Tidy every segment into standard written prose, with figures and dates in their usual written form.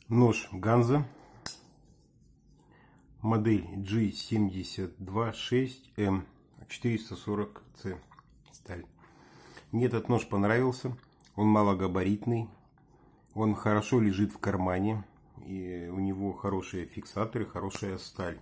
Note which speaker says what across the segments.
Speaker 1: Нож Ганза, модель G726M 440C сталь. Мне этот нож понравился, он малогабаритный, он хорошо лежит в кармане, и у него хорошие фиксаторы, хорошая сталь.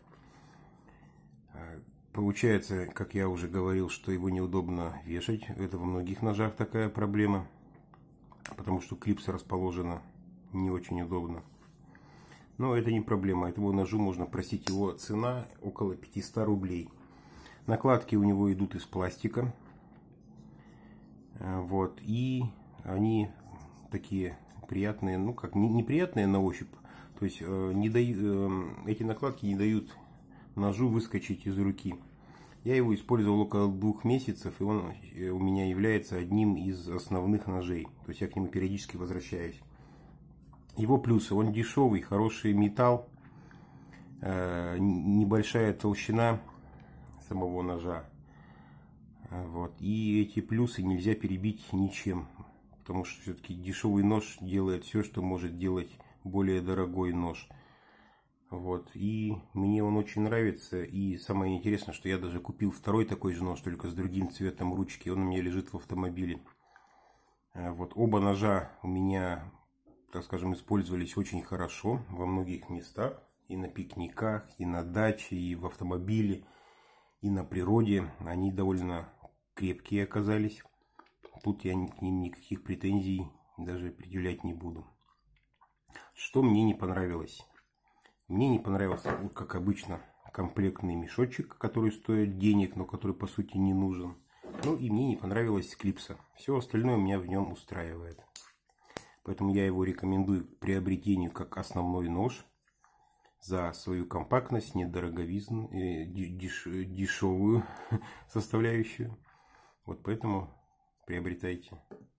Speaker 1: Получается, как я уже говорил, что его неудобно вешать, это во многих ножах такая проблема, потому что клипса расположена не очень удобно. Но это не проблема, этому ножу можно просить, его цена около 500 рублей. Накладки у него идут из пластика. Вот, и они такие приятные, ну как, неприятные на ощупь. То есть эти накладки не дают ножу выскочить из руки. Я его использовал около 2 месяцев, и он у меня является одним из основных ножей. То есть я к нему периодически возвращаюсь. Его плюсы: он дешевый, хороший металл, небольшая толщина самого ножа. Вот. И эти плюсы нельзя перебить ничем, потому что все-таки дешевый нож делает все, что может делать более дорогой нож. Вот. И мне он очень нравится. И самое интересное, что я даже купил второй такой же нож, только с другим цветом ручки. Он у меня лежит в автомобиле. Вот. Оба ножа у меня, так скажем, использовались очень хорошо во многих местах. И на пикниках, и на даче, и в автомобиле, и на природе. Они довольно крепкие оказались. Тут я к ним никаких претензий даже предъявлять не буду. Что мне не понравилось? Мне не понравился, как обычно, комплектный мешочек, который стоит денег, но который по сути не нужен. Ну и мне не понравилась клипса. Все остальное меня в нем устраивает. Поэтому я его рекомендую к приобретению как основной нож за свою компактность, недороговизну, дешевую составляющую. Вот поэтому приобретайте.